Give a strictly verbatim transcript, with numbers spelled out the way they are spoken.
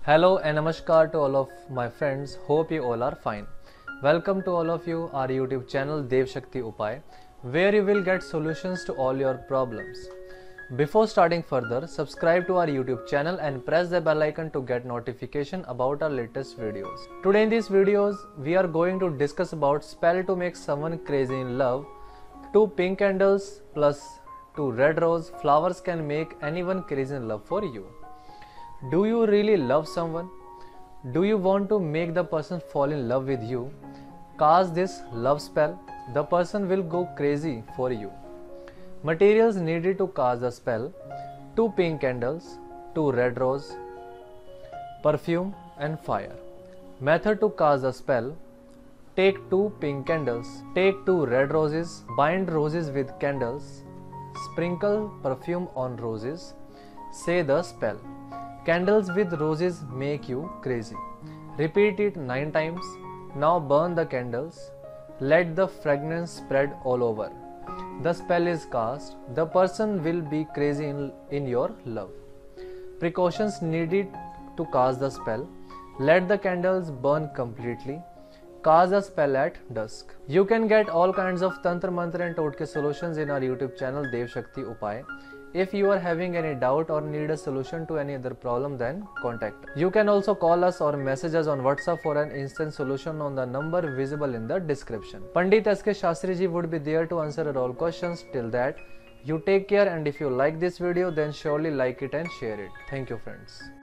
Hello and namaskar to all of my friends. Hope you all are fine. Welcome to all of you our YouTube channel Dev Shakti Upay, where you will get solutions to all your problems. Before starting further, subscribe to our YouTube channel and press the bell icon to get notification about our latest videos. Today in these videos, we are going to discuss about spell to make someone crazy in love. Two pink candles plus two red rose flowers can make anyone crazy in love for you. Do you really love someone? Do you want to make the person fall in love with you? Cast this love spell. The person will go crazy for you. Materials needed to cast the spell: two pink candles, two red rose, perfume and fire. Method to cast the spell: take two pink candles, take two red roses, bind roses with candles, sprinkle perfume on roses, say the spell. Candles with roses make you crazy. Repeat it nine times. Now burn the candles. Let the fragrance spread all over. The spell is cast. The person will be crazy in, in your love. Precautions needed to cast the spell: let the candles burn completely. Cast the spell at dusk. You can get all kinds of Tantra Mantra and Totke solutions in our YouTube channel Dev Shakti Upay. If you are having any doubt or need a solution to any other problem, then contact us. You can also call us or message us on WhatsApp for an instant solution on the number visible in the description. Pandit S K Shastri ji would be there to answer all questions. Till that, you take care, and if you like this video, then surely like it and share it. Thank you, friends.